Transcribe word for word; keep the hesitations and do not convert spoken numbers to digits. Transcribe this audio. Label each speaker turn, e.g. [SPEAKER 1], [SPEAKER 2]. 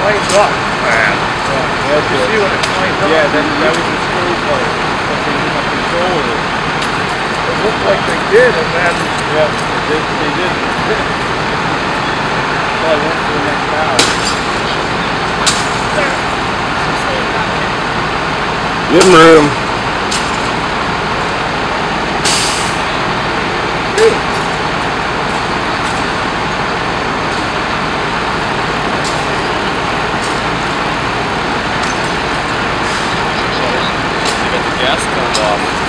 [SPEAKER 1] flamed up.
[SPEAKER 2] Man.
[SPEAKER 1] Yeah. Did you see when it flamed up?
[SPEAKER 2] Yeah, that, that was the screw part. But they didn't have control of it.
[SPEAKER 1] It looked like they did, and then...
[SPEAKER 2] Yeah, they, they did. So I went to the next house.
[SPEAKER 3] Give him room.
[SPEAKER 2] They got the gas turned off.